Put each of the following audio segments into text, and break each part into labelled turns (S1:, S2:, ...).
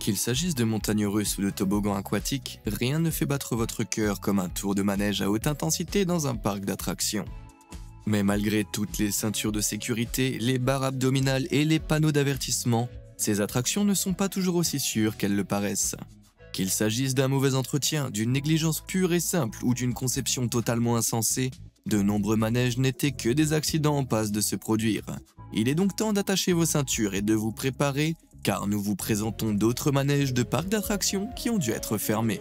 S1: Qu'il s'agisse de montagnes russes ou de toboggans aquatiques, rien ne fait battre votre cœur comme un tour de manège à haute intensité dans un parc d'attractions. Mais malgré toutes les ceintures de sécurité, les barres abdominales et les panneaux d'avertissement, ces attractions ne sont pas toujours aussi sûres qu'elles le paraissent. Qu'il s'agisse d'un mauvais entretien, d'une négligence pure et simple ou d'une conception totalement insensée, de nombreux manèges n'étaient que des accidents en passe de se produire. Il est donc temps d'attacher vos ceintures et de vous préparer, car nous vous présentons d'autres manèges de parcs d'attractions qui ont dû être fermés.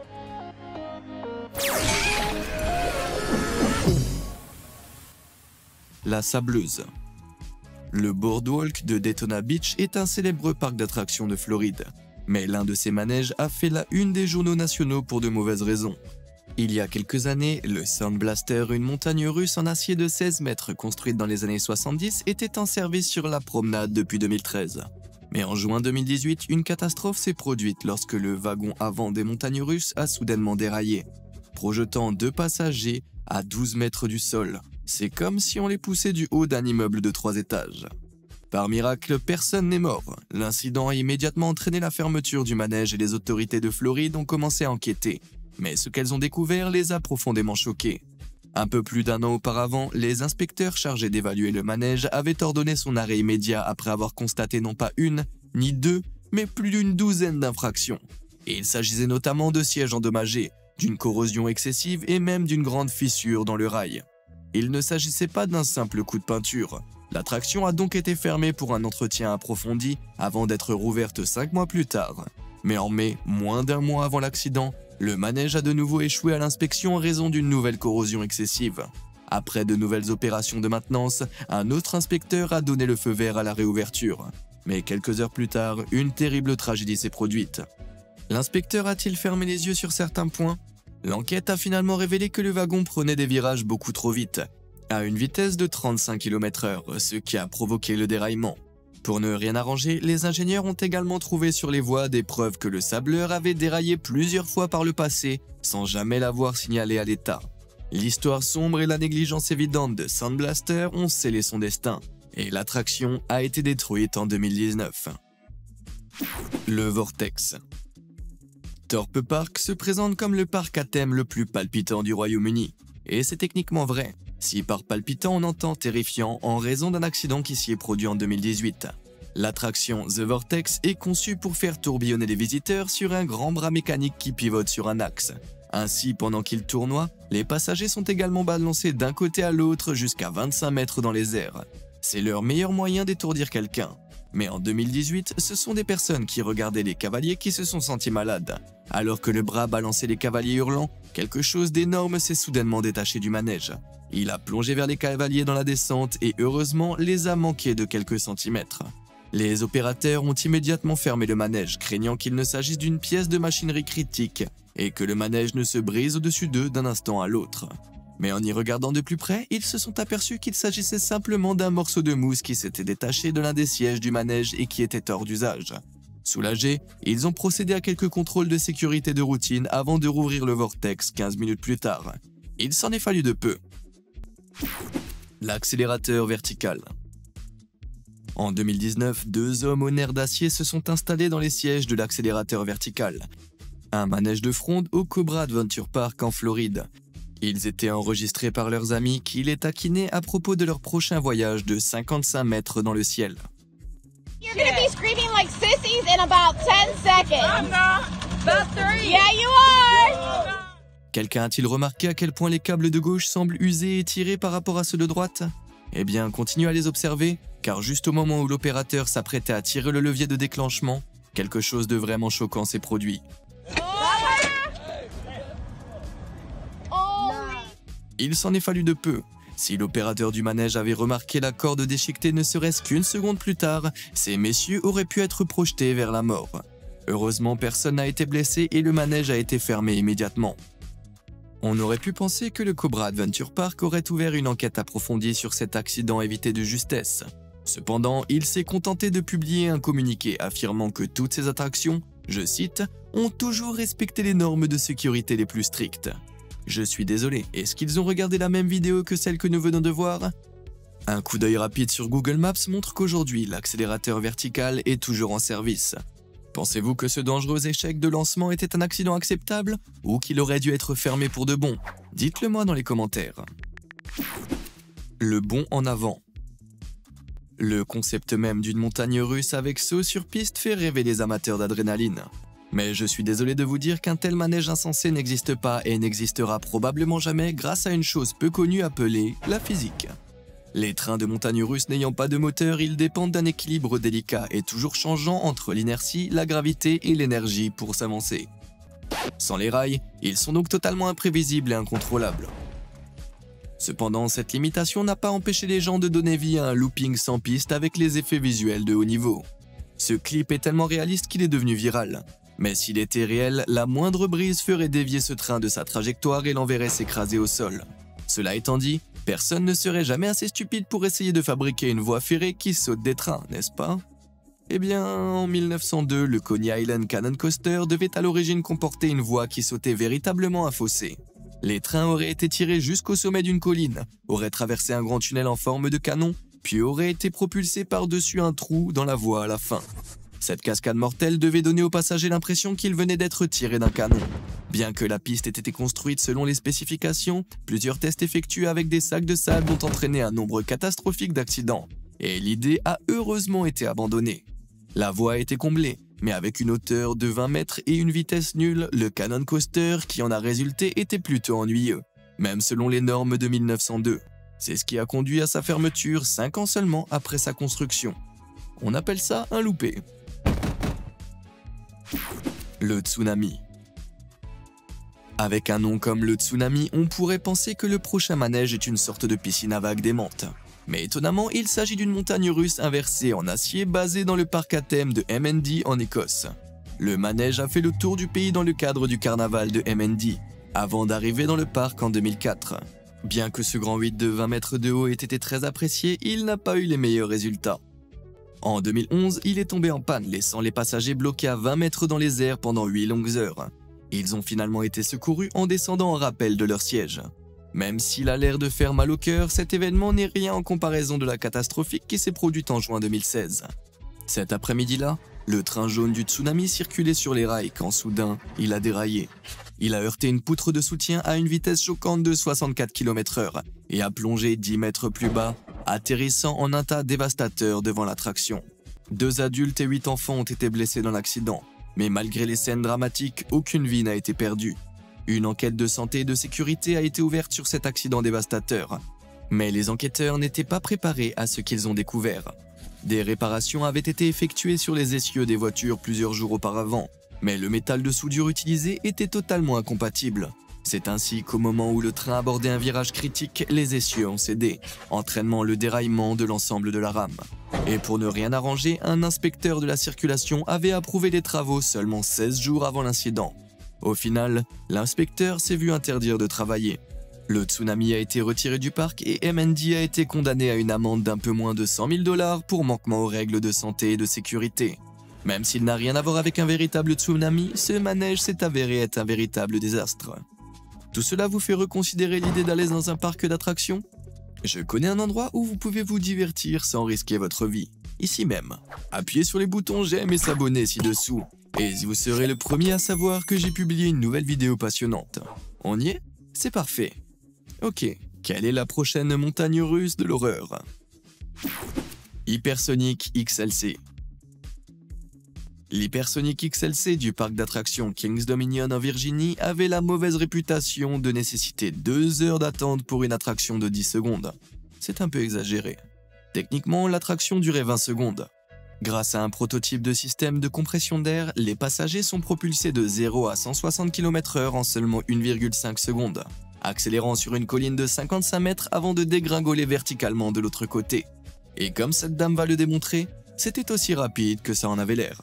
S1: La Sableuse. Le Boardwalk de Daytona Beach est un célèbre parc d'attractions de Floride. Mais l'un de ces manèges a fait la une des journaux nationaux pour de mauvaises raisons. Il y a quelques années, le Sound Blaster, une montagne russe en acier de 16 mètres construite dans les années 70, était en service sur la promenade depuis 2013. Mais en juin 2018, une catastrophe s'est produite lorsque le wagon avant des montagnes russes a soudainement déraillé, projetant 2 passagers à 12 mètres du sol. C'est comme si on les poussait du haut d'un immeuble de 3 étages. Par miracle, personne n'est mort. L'incident a immédiatement entraîné la fermeture du manège et les autorités de Floride ont commencé à enquêter. Mais ce qu'elles ont découvert les a profondément choqués. Un peu plus d'1 an auparavant, les inspecteurs chargés d'évaluer le manège avaient ordonné son arrêt immédiat après avoir constaté non pas une, ni 2, mais plus d'une douzaine d'infractions. Et il s'agissait notamment de sièges endommagés, d'une corrosion excessive et même d'une grande fissure dans le rail. Il ne s'agissait pas d'un simple coup de peinture. L'attraction a donc été fermée pour un entretien approfondi avant d'être rouverte 5 mois plus tard. Mais en mai, moins d'1 mois avant l'accident, le manège a de nouveau échoué à l'inspection en raison d'une nouvelle corrosion excessive. Après de nouvelles opérations de maintenance, un autre inspecteur a donné le feu vert à la réouverture. Mais quelques heures plus tard, une terrible tragédie s'est produite. L'inspecteur a-t-il fermé les yeux sur certains points? L'enquête a finalement révélé que le wagon prenait des virages beaucoup trop vite, à une vitesse de 35 km/h, ce qui a provoqué le déraillement. Pour ne rien arranger, les ingénieurs ont également trouvé sur les voies des preuves que le sableur avait déraillé plusieurs fois par le passé, sans jamais l'avoir signalé à l'État. L'histoire sombre et la négligence évidente de Sound Blaster ont scellé son destin, et l'attraction a été détruite en 2019. Le Vortex. Thorpe Park se présente comme le parc à thème le plus palpitant du Royaume-Uni, et c'est techniquement vrai. Si par palpitant on entend terrifiant en raison d'un accident qui s'y est produit en 2018. L'attraction The Vortex est conçue pour faire tourbillonner les visiteurs sur un grand bras mécanique qui pivote sur un axe. Ainsi, pendant qu'ils tournoient, les passagers sont également balancés d'un côté à l'autre jusqu'à 25 mètres dans les airs. C'est leur meilleur moyen d'étourdir quelqu'un. Mais en 2018, ce sont des personnes qui regardaient les cavaliers qui se sont sentis malades. Alors que le bras balançait les cavaliers hurlant, quelque chose d'énorme s'est soudainement détaché du manège. Il a plongé vers les cavaliers dans la descente et heureusement les a manqués de quelques centimètres. Les opérateurs ont immédiatement fermé le manège, craignant qu'il ne s'agisse d'une pièce de machinerie critique et que le manège ne se brise au-dessus d'eux d'un instant à l'autre. Mais en y regardant de plus près, ils se sont aperçus qu'il s'agissait simplement d'un morceau de mousse qui s'était détaché de l'un des sièges du manège et qui était hors d'usage. Soulagés, ils ont procédé à quelques contrôles de sécurité de routine avant de rouvrir le vortex 15 minutes plus tard. Il s'en est fallu de peu. L'accélérateur vertical. En 2019, 2 hommes aux nerfs d'acier se sont installés dans les sièges de l'accélérateur vertical, un manège de fronde au Cobra Adventure Park en Floride. Ils étaient enregistrés par leurs amis qui les taquinaient à propos de leur prochain voyage de 55 mètres dans le ciel.
S2: You're gonna be screaming like sissies in about 10 seconds. I'm not. About 3. Yeah, you are.
S1: Quelqu'un a-t-il remarqué à quel point les câbles de gauche semblent usés et tirés par rapport à ceux de droite? Eh bien, continuez à les observer, car juste au moment où l'opérateur s'apprêtait à tirer le levier de déclenchement, quelque chose de vraiment choquant s'est produit. Il s'en est fallu de peu. Si l'opérateur du manège avait remarqué la corde déchiquetée ne serait-ce qu'une seconde plus tard, ces messieurs auraient pu être projetés vers la mort. Heureusement, personne n'a été blessé et le manège a été fermé immédiatement. On aurait pu penser que le Cobra Adventure Park aurait ouvert une enquête approfondie sur cet accident évité de justesse. Cependant, il s'est contenté de publier un communiqué affirmant que toutes ces attractions, je cite, « ont toujours respecté les normes de sécurité les plus strictes ». Je suis désolé, est-ce qu'ils ont regardé la même vidéo que celle que nous venons de voir? Un coup d'œil rapide sur Google Maps montre qu'aujourd'hui, l'accélérateur vertical est toujours en service. Pensez-vous que ce dangereux échec de lancement était un accident acceptable ou qu'il aurait dû être fermé pour de bon? Dites-le moi dans les commentaires. Le bond en avant. Le concept même d'une montagne russe avec saut sur piste fait rêver les amateurs d'adrénaline. Mais je suis désolé de vous dire qu'un tel manège insensé n'existe pas et n'existera probablement jamais grâce à une chose peu connue appelée la physique. Les trains de montagne russe n'ayant pas de moteur, ils dépendent d'un équilibre délicat et toujours changeant entre l'inertie, la gravité et l'énergie pour s'avancer. Sans les rails, ils sont donc totalement imprévisibles et incontrôlables. Cependant, cette limitation n'a pas empêché les gens de donner vie à un looping sans piste avec les effets visuels de haut niveau. Ce clip est tellement réaliste qu'il est devenu viral. Mais s'il était réel, la moindre brise ferait dévier ce train de sa trajectoire et l'enverrait s'écraser au sol. Cela étant dit, personne ne serait jamais assez stupide pour essayer de fabriquer une voie ferrée qui saute des trains, n'est-ce pas? Eh bien, en 1902, le Coney Island Cannon Coaster devait à l'origine comporter une voie qui sautait véritablement un fossé. Les trains auraient été tirés jusqu'au sommet d'une colline, auraient traversé un grand tunnel en forme de canon, puis auraient été propulsés par-dessus un trou dans la voie à la fin. Cette cascade mortelle devait donner aux passagers l'impression qu'ils venaient d'être tirés d'un canon. Bien que la piste ait été construite selon les spécifications, plusieurs tests effectués avec des sacs de sable ont entraîné un nombre catastrophique d'accidents, et l'idée a heureusement été abandonnée. La voie a été comblée, mais avec une hauteur de 20 mètres et une vitesse nulle, le Cannon Coaster qui en a résulté était plutôt ennuyeux, même selon les normes de 1902. C'est ce qui a conduit à sa fermeture 5 ans seulement après sa construction. On appelle ça un loupé. Le tsunami. Avec un nom comme le tsunami, on pourrait penser que le prochain manège est une sorte de piscine à vagues démente. Mais étonnamment, il s'agit d'une montagne russe inversée en acier basée dans le parc à thème de MND en Écosse. Le manège a fait le tour du pays dans le cadre du carnaval de MND, avant d'arriver dans le parc en 2004. Bien que ce grand 8 de 20 mètres de haut ait été très apprécié, il n'a pas eu les meilleurs résultats. En 2011, il est tombé en panne, laissant les passagers bloqués à 20 mètres dans les airs pendant 8 longues heures. Ils ont finalement été secourus en descendant en rappel de leur siège. Même s'il a l'air de faire mal au cœur, cet événement n'est rien en comparaison de la catastrophique qui s'est produite en juin 2016. Cet après-midi-là, le train jaune du tsunami circulait sur les rails quand soudain, il a déraillé. Il a heurté une poutre de soutien à une vitesse choquante de 64 km/h et a plongé 10 mètres plus bas, atterrissant en un tas dévastateur devant l'attraction. 2 adultes et 8 enfants ont été blessés dans l'accident, mais malgré les scènes dramatiques, aucune vie n'a été perdue. Une enquête de santé et de sécurité a été ouverte sur cet accident dévastateur. Mais les enquêteurs n'étaient pas préparés à ce qu'ils ont découvert. Des réparations avaient été effectuées sur les essieux des voitures plusieurs jours auparavant, mais le métal de soudure utilisé était totalement incompatible. C'est ainsi qu'au moment où le train abordait un virage critique, les essieux ont cédé, entraînant le déraillement de l'ensemble de la rame. Et pour ne rien arranger, un inspecteur de la circulation avait approuvé les travaux seulement 16 jours avant l'incident. Au final, l'inspecteur s'est vu interdire de travailler. Le tsunami a été retiré du parc et MND a été condamné à une amende d'un peu moins de 100 000 $ pour manquement aux règles de santé et de sécurité. Même s'il n'a rien à voir avec un véritable tsunami, ce manège s'est avéré être un véritable désastre. Tout cela vous fait reconsidérer l'idée d'aller dans un parc d'attractions? Je connais un endroit où vous pouvez vous divertir sans risquer votre vie. Ici même. Appuyez sur les boutons j'aime et s'abonner ci-dessous. Et vous serez le premier à savoir que j'ai publié une nouvelle vidéo passionnante. On y est? C'est parfait. Ok, quelle est la prochaine montagne russe de l'horreur? Hypersonic XLC. L'Hypersonic XLC du parc d'attractions Kings Dominion en Virginie avait la mauvaise réputation de nécessiter 2 heures d'attente pour une attraction de 10 secondes. C'est un peu exagéré. Techniquement, l'attraction durait 20 secondes. Grâce à un prototype de système de compression d'air, les passagers sont propulsés de 0 à 160 km/h en seulement 1,5 secondes, accélérant sur une colline de 55 mètres avant de dégringoler verticalement de l'autre côté. Et comme cette dame va le démontrer, c'était aussi rapide que ça en avait l'air.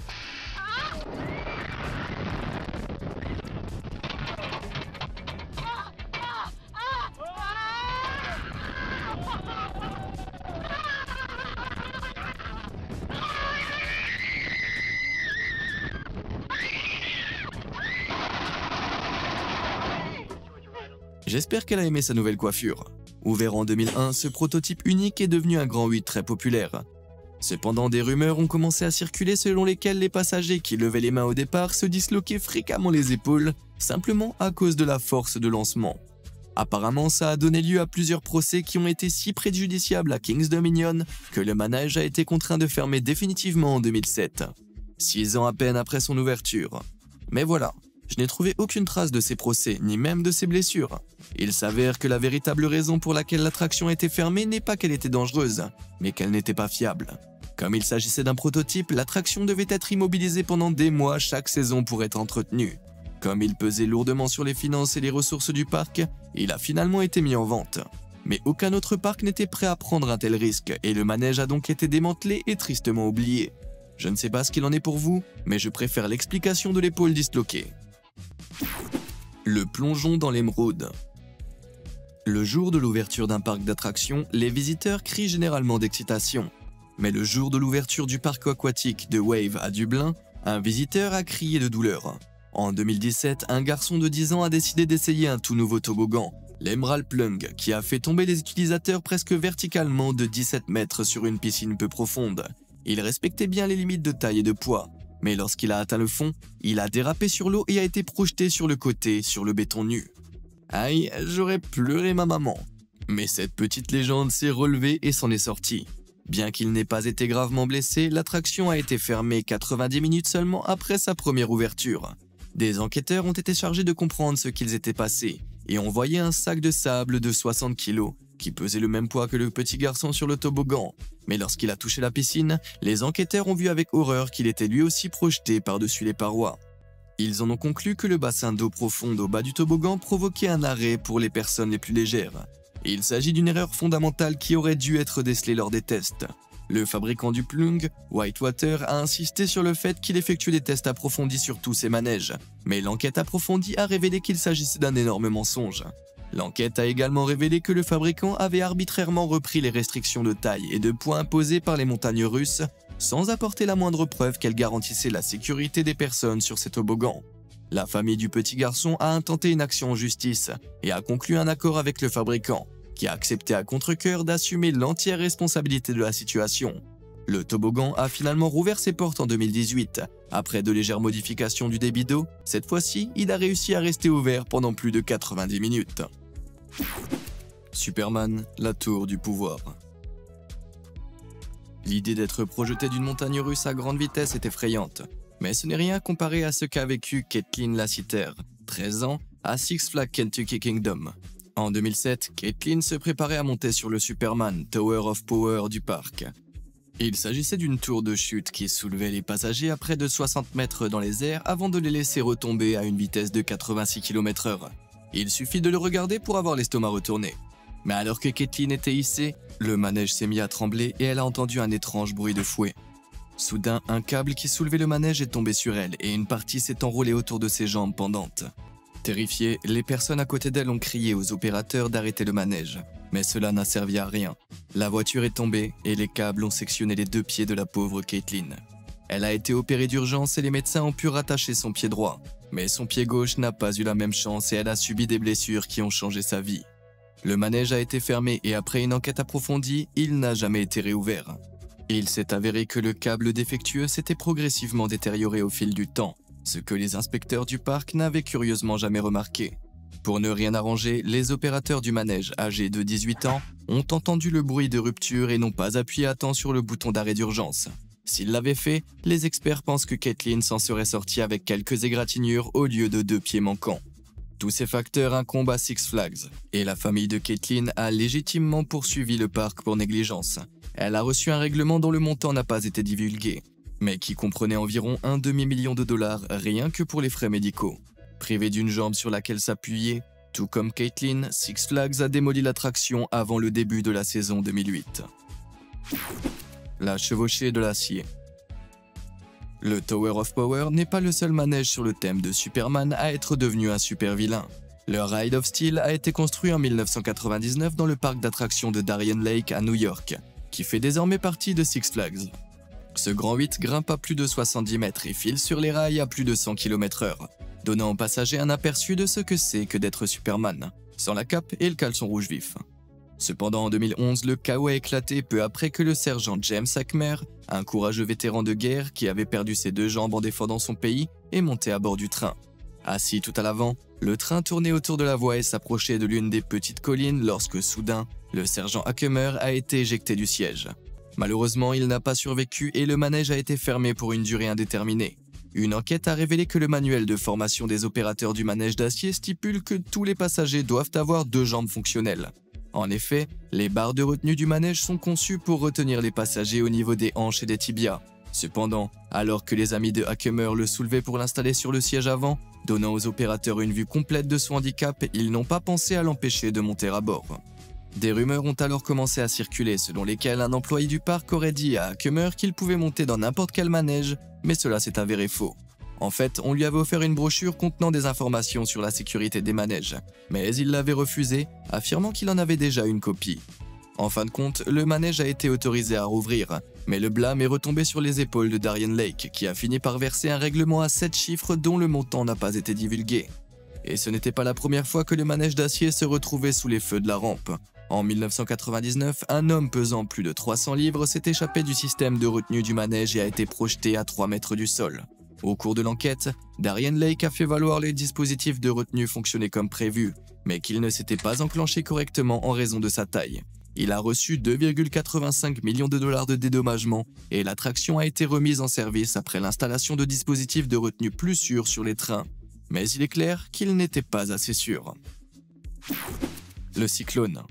S1: J'espère qu'elle a aimé sa nouvelle coiffure. Ouvert en 2001, ce prototype unique est devenu un grand 8 très populaire. Cependant, des rumeurs ont commencé à circuler selon lesquelles les passagers qui levaient les mains au départ se disloquaient fréquemment les épaules, simplement à cause de la force de lancement. Apparemment, ça a donné lieu à plusieurs procès qui ont été si préjudiciables à Kings Dominion que le manège a été contraint de fermer définitivement en 2007, 6 ans à peine après son ouverture. Mais voilà, je n'ai trouvé aucune trace de ces procès, ni même de ces blessures. Il s'avère que la véritable raison pour laquelle l'attraction a été fermée n'est pas qu'elle était dangereuse, mais qu'elle n'était pas fiable. Comme il s'agissait d'un prototype, l'attraction devait être immobilisée pendant des mois chaque saison pour être entretenue. Comme il pesait lourdement sur les finances et les ressources du parc, il a finalement été mis en vente. Mais aucun autre parc n'était prêt à prendre un tel risque, et le manège a donc été démantelé et tristement oublié. Je ne sais pas ce qu'il en est pour vous, mais je préfère l'explication de l'épaule disloquée. Le plongeon dans l'émeraude. Le jour de l'ouverture d'un parc d'attractions, les visiteurs crient généralement d'excitation. Mais le jour de l'ouverture du parc aquatique de Wave à Dublin, un visiteur a crié de douleur. En 2017, un garçon de 10 ans a décidé d'essayer un tout nouveau toboggan, l'Emerald Plunge, qui a fait tomber les utilisateurs presque verticalement de 17 mètres sur une piscine peu profonde. Il respectait bien les limites de taille et de poids, mais lorsqu'il a atteint le fond, il a dérapé sur l'eau et a été projeté sur le côté, sur le béton nu. Aïe, j'aurais pleuré ma maman. Mais cette petite légende s'est relevée et s'en est sortie. Bien qu'il n'ait pas été gravement blessé, l'attraction a été fermée 90 minutes seulement après sa première ouverture. Des enquêteurs ont été chargés de comprendre ce qu'ils étaient passés, et ont voyé un sac de sable de 60 kg, qui pesait le même poids que le petit garçon sur le toboggan. Mais lorsqu'il a touché la piscine, les enquêteurs ont vu avec horreur qu'il était lui aussi projeté par-dessus les parois. Ils en ont conclu que le bassin d'eau profonde au bas du toboggan provoquait un arrêt pour les personnes les plus légères. Il s'agit d'une erreur fondamentale qui aurait dû être décelée lors des tests. Le fabricant du Plunge, Whitewater, a insisté sur le fait qu'il effectuait des tests approfondis sur tous ses manèges, mais l'enquête approfondie a révélé qu'il s'agissait d'un énorme mensonge. L'enquête a également révélé que le fabricant avait arbitrairement repris les restrictions de taille et de poids imposées par les montagnes russes, sans apporter la moindre preuve qu'elle garantissait la sécurité des personnes sur ces toboggans. La famille du petit garçon a intenté une action en justice et a conclu un accord avec le fabricant, qui a accepté à contre-cœur d'assumer l'entière responsabilité de la situation. Le toboggan a finalement rouvert ses portes en 2018. Après de légères modifications du débit d'eau, cette fois-ci, il a réussi à rester ouvert pendant plus de 90 minutes. Superman, la tour du pouvoir. L'idée d'être projeté d'une montagne russe à grande vitesse est effrayante, mais ce n'est rien comparé à ce qu'a vécu Caitlin Lassiter, 13 ans, à Six Flags Kentucky Kingdom. En 2007, Caitlin se préparait à monter sur le Superman Tower of Power du parc. Il s'agissait d'une tour de chute qui soulevait les passagers à près de 60 mètres dans les airs avant de les laisser retomber à une vitesse de 86 km/h. Il suffit de le regarder pour avoir l'estomac retourné. Mais alors que Caitlin était hissée, le manège s'est mis à trembler et elle a entendu un étrange bruit de fouet. Soudain, un câble qui soulevait le manège est tombé sur elle et une partie s'est enroulée autour de ses jambes pendantes. Terrifiées, les personnes à côté d'elle ont crié aux opérateurs d'arrêter le manège. Mais cela n'a servi à rien. La voiture est tombée et les câbles ont sectionné les 2 pieds de la pauvre Caitlin. Elle a été opérée d'urgence et les médecins ont pu rattacher son pied droit. Mais son pied gauche n'a pas eu la même chance et elle a subi des blessures qui ont changé sa vie. Le manège a été fermé et après une enquête approfondie, il n'a jamais été réouvert. Il s'est avéré que le câble défectueux s'était progressivement détérioré au fil du temps, ce que les inspecteurs du parc n'avaient curieusement jamais remarqué. Pour ne rien arranger, les opérateurs du manège, âgés de 18 ans, ont entendu le bruit de rupture et n'ont pas appuyé à temps sur le bouton d'arrêt d'urgence. S'ils l'avaient fait, les experts pensent que Caitlin s'en serait sortie avec quelques égratignures au lieu de 2 pieds manquants. Tous ces facteurs incombent à Six Flags, et la famille de Caitlin a légitimement poursuivi le parc pour négligence. Elle a reçu un règlement dont le montant n'a pas été divulgué, mais qui comprenait environ un demi-million de dollars rien que pour les frais médicaux. Privée d'une jambe sur laquelle s'appuyer, tout comme Caitlin, Six Flags a démoli l'attraction avant le début de la saison 2008. La chevauchée de l'acier. Le Tower of Power n'est pas le seul manège sur le thème de Superman à être devenu un super vilain. Le Ride of Steel a été construit en 1999 dans le parc d'attractions de Darien Lake à New York, qui fait désormais partie de Six Flags. Ce grand 8 grimpe à plus de 70 mètres et file sur les rails à plus de 100 km/h, donnant aux passagers un aperçu de ce que c'est que d'être Superman, sans la cape et le caleçon rouge vif. Cependant, en 2011, le chaos a éclaté peu après que le sergent James Ackmer, un courageux vétéran de guerre qui avait perdu ses 2 jambes en défendant son pays, est monté à bord du train. Assis tout à l'avant, le train tournait autour de la voie et s'approchait de l'une des petites collines lorsque, soudain, le sergent Ackmer a été éjecté du siège. Malheureusement, il n'a pas survécu et le manège a été fermé pour une durée indéterminée. Une enquête a révélé que le manuel de formation des opérateurs du manège d'acier stipule que tous les passagers doivent avoir 2 jambes fonctionnelles. En effet, les barres de retenue du manège sont conçues pour retenir les passagers au niveau des hanches et des tibias. Cependant, alors que les amis de Ackmer le soulevaient pour l'installer sur le siège avant, donnant aux opérateurs une vue complète de son handicap, ils n'ont pas pensé à l'empêcher de monter à bord. Des rumeurs ont alors commencé à circuler selon lesquelles un employé du parc aurait dit à Ackmer qu'il pouvait monter dans n'importe quel manège, mais cela s'est avéré faux. En fait, on lui avait offert une brochure contenant des informations sur la sécurité des manèges, mais il l'avait refusé, affirmant qu'il en avait déjà une copie. En fin de compte, le manège a été autorisé à rouvrir, mais le blâme est retombé sur les épaules de Darien Lake, qui a fini par verser un règlement à 7 chiffres dont le montant n'a pas été divulgué. Et ce n'était pas la première fois que le manège d'acier se retrouvait sous les feux de la rampe. En 1999, un homme pesant plus de 300 livres s'est échappé du système de retenue du manège et a été projeté à 3 mètres du sol. Au cours de l'enquête, Darien Lake a fait valoir les dispositifs de retenue fonctionnaient comme prévu, mais qu'ils ne s'étaient pas enclenchés correctement en raison de sa taille. Il a reçu 2,85 millions de dollars de dédommagement et l'attraction a été remise en service après l'installation de dispositifs de retenue plus sûrs sur les trains. Mais il est clair qu'il n'était pas assez sûr. Le cyclone.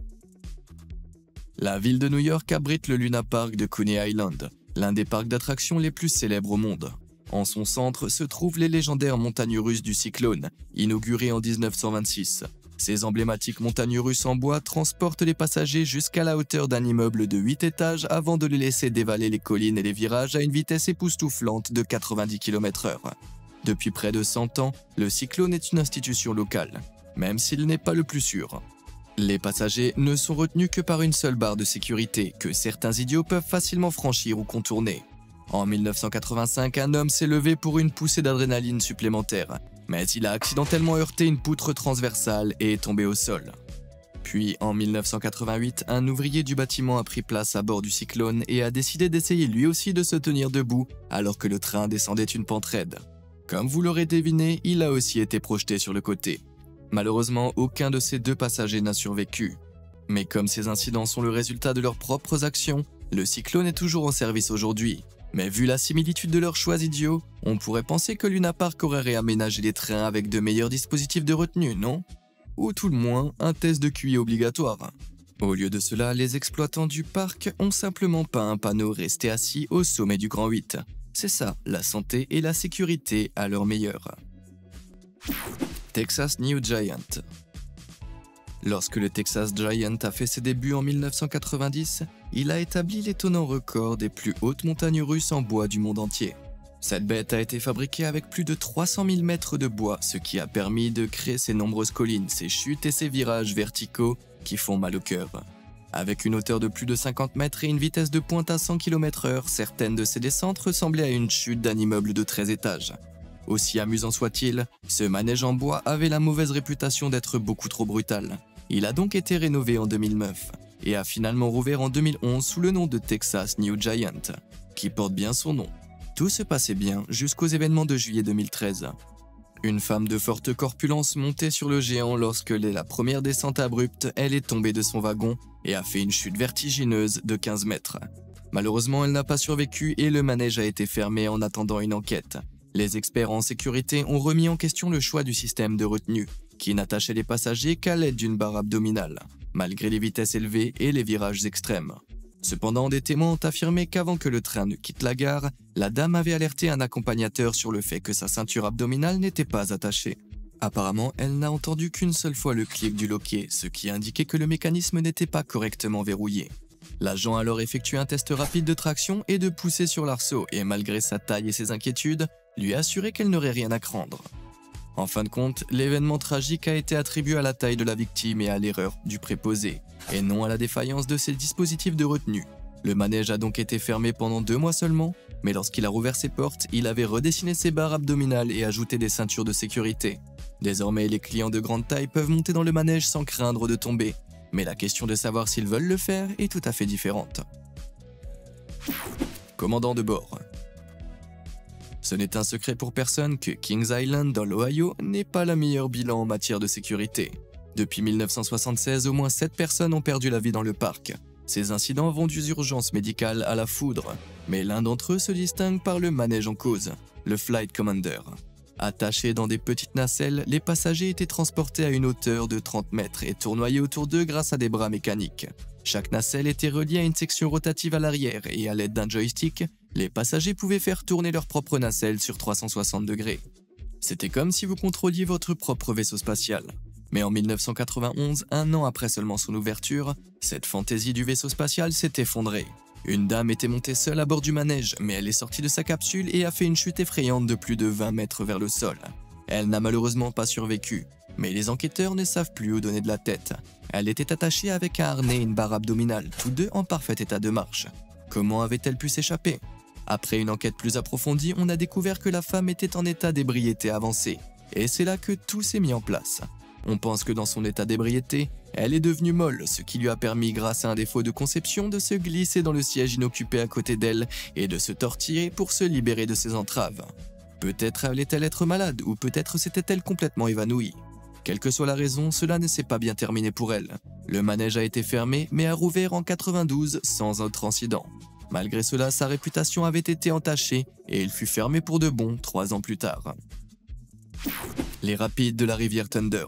S1: La ville de New York abrite le Luna Park de Coney Island, l'un des parcs d'attractions les plus célèbres au monde. En son centre se trouvent les légendaires montagnes russes du cyclone, inaugurées en 1926. Ces emblématiques montagnes russes en bois transportent les passagers jusqu'à la hauteur d'un immeuble de 8 étages avant de les laisser dévaler les collines et les virages à une vitesse époustouflante de 90 km/h. Depuis près de 100 ans, le cyclone est une institution locale, même s'il n'est pas le plus sûr. Les passagers ne sont retenus que par une seule barre de sécurité que certains idiots peuvent facilement franchir ou contourner. En 1985, un homme s'est levé pour une poussée d'adrénaline supplémentaire, mais il a accidentellement heurté une poutre transversale et est tombé au sol. Puis, en 1988, un ouvrier du bâtiment a pris place à bord du cyclone et a décidé d'essayer lui aussi de se tenir debout alors que le train descendait une pente raide. Comme vous l'aurez deviné, il a aussi été projeté sur le côté. Malheureusement, aucun de ces 2 passagers n'a survécu. Mais comme ces incidents sont le résultat de leurs propres actions, le cyclone est toujours en service aujourd'hui. Mais vu la similitude de leurs choix idiots, on pourrait penser que Luna Park aurait réaménagé les trains avec de meilleurs dispositifs de retenue, non? Ou tout le moins, un test de QI obligatoire. Au lieu de cela, les exploitants du parc ont simplement peint un panneau « Restez assis au sommet du Grand 8 ». C'est ça, la santé et la sécurité à leur meilleur. Texas New Giant. Lorsque le Texas Giant a fait ses débuts en 1990, il a établi l'étonnant record des plus hautes montagnes russes en bois du monde entier. Cette bête a été fabriquée avec plus de 300 000 mètres de bois, ce qui a permis de créer ces nombreuses collines, ces chutes et ces virages verticaux qui font mal au cœur. Avec une hauteur de plus de 50 mètres et une vitesse de pointe à 100 km/h, certaines de ces descentes ressemblaient à une chute d'un immeuble de 13 étages. Aussi amusant soit-il, ce manège en bois avait la mauvaise réputation d'être beaucoup trop brutal. Il a donc été rénové en 2009 et a finalement rouvert en 2011 sous le nom de Texas New Giant, qui porte bien son nom. Tout se passait bien jusqu'aux événements de juillet 2013. Une femme de forte corpulence montait sur le géant lorsque la première descente abrupte, elle est tombée de son wagon et a fait une chute vertigineuse de 15 mètres. Malheureusement, elle n'a pas survécu et le manège a été fermé en attendant une enquête. Les experts en sécurité ont remis en question le choix du système de retenue, qui n'attachait les passagers qu'à l'aide d'une barre abdominale, malgré les vitesses élevées et les virages extrêmes. Cependant, des témoins ont affirmé qu'avant que le train ne quitte la gare, la dame avait alerté un accompagnateur sur le fait que sa ceinture abdominale n'était pas attachée. Apparemment, elle n'a entendu qu'une seule fois le clic du loquet, ce qui indiquait que le mécanisme n'était pas correctement verrouillé. L'agent a alors effectué un test rapide de traction et de poussée sur l'arceau et malgré sa taille et ses inquiétudes, lui a assuré qu'elle n'aurait rien à craindre. En fin de compte, l'événement tragique a été attribué à la taille de la victime et à l'erreur du préposé, et non à la défaillance de ses dispositifs de retenue. Le manège a donc été fermé pendant 2 mois seulement, mais lorsqu'il a rouvert ses portes, il avait redessiné ses barres abdominales et ajouté des ceintures de sécurité. Désormais, les clients de grande taille peuvent monter dans le manège sans craindre de tomber. Mais la question de savoir s'ils veulent le faire est tout à fait différente. Commandant de bord. Ce n'est un secret pour personne que Kings Island dans l'Ohio n'est pas le meilleur bilan en matière de sécurité. Depuis 1976, au moins 7 personnes ont perdu la vie dans le parc. Ces incidents vont des urgences médicales à la foudre, mais l'un d'entre eux se distingue par le manège en cause, le Flight Commander. Attachés dans des petites nacelles, les passagers étaient transportés à une hauteur de 30 mètres et tournoyés autour d'eux grâce à des bras mécaniques. Chaque nacelle était reliée à une section rotative à l'arrière et à l'aide d'un joystick, les passagers pouvaient faire tourner leur propre nacelle sur 360 degrés. C'était comme si vous contrôliez votre propre vaisseau spatial. Mais en 1991, un an après seulement son ouverture, cette fantaisie du vaisseau spatial s'est effondrée. Une dame était montée seule à bord du manège, mais elle est sortie de sa capsule et a fait une chute effrayante de plus de 20 mètres vers le sol. Elle n'a malheureusement pas survécu, mais les enquêteurs ne savent plus où donner de la tête. Elle était attachée avec un harnais et une barre abdominale, tous deux en parfait état de marche. Comment avait-elle pu s'échapper? Après une enquête plus approfondie, on a découvert que la femme était en état d'ébriété avancée, et c'est là que tout s'est mis en place. On pense que dans son état d'ébriété, elle est devenue molle, ce qui lui a permis, grâce à un défaut de conception, de se glisser dans le siège inoccupé à côté d'elle et de se tortiller pour se libérer de ses entraves. Peut-être allait-elle être malade, ou peut-être s'était-elle complètement évanouie. Quelle que soit la raison, cela ne s'est pas bien terminé pour elle. Le manège a été fermé, mais a rouvert en 92 sans autre incident. Malgré cela, sa réputation avait été entachée et il fut fermé pour de bon 3 ans plus tard. Les rapides de la rivière Thunder.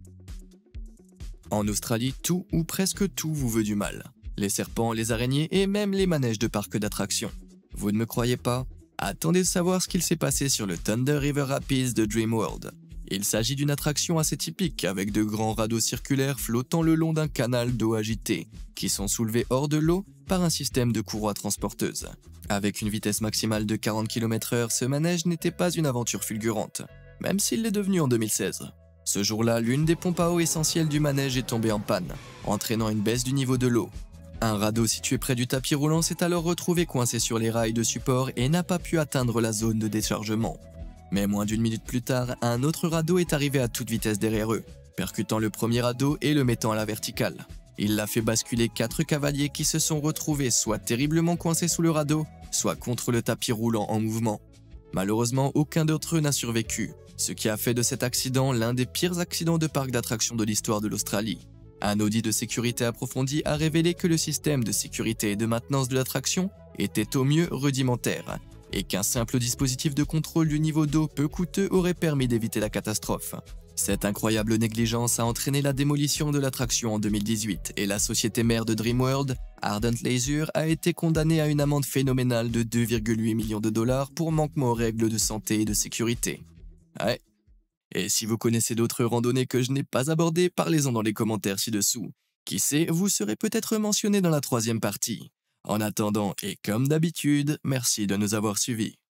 S1: En Australie, tout ou presque tout vous veut du mal. Les serpents, les araignées et même les manèges de parcs d'attractions. Vous ne me croyez pas? Attendez de savoir ce qu'il s'est passé sur le Thunder River Rapids de Dreamworld. Il s'agit d'une attraction assez typique avec de grands radeaux circulaires flottant le long d'un canal d'eau agité, qui sont soulevés hors de l'eau par un système de courroies transporteuses. Avec une vitesse maximale de 40 km/h, ce manège n'était pas une aventure fulgurante, même s'il l'est devenu en 2016. Ce jour-là, l'une des pompes à eau essentielles du manège est tombée en panne, entraînant une baisse du niveau de l'eau. Un radeau situé près du tapis roulant s'est alors retrouvé coincé sur les rails de support et n'a pas pu atteindre la zone de déchargement. Mais moins d'une minute plus tard, un autre radeau est arrivé à toute vitesse derrière eux, percutant le premier radeau et le mettant à la verticale. Il l'a fait basculer 4 cavaliers qui se sont retrouvés soit terriblement coincés sous le radeau, soit contre le tapis roulant en mouvement. Malheureusement, aucun d'entre eux n'a survécu, ce qui a fait de cet accident l'un des pires accidents de parc d'attractions de l'histoire de l'Australie. Un audit de sécurité approfondi a révélé que le système de sécurité et de maintenance de l'attraction était au mieux rudimentaire, et qu'un simple dispositif de contrôle du niveau d'eau peu coûteux aurait permis d'éviter la catastrophe. Cette incroyable négligence a entraîné la démolition de l'attraction en 2018 et la société mère de Dreamworld, Ardent Leisure, a été condamnée à une amende phénoménale de 2,8 millions de dollars pour manquement aux règles de santé et de sécurité. Ouais. Et si vous connaissez d'autres randonnées que je n'ai pas abordées, parlez-en dans les commentaires ci-dessous. Qui sait, vous serez peut-être mentionné dans la 3e partie. En attendant, et comme d'habitude, merci de nous avoir suivis.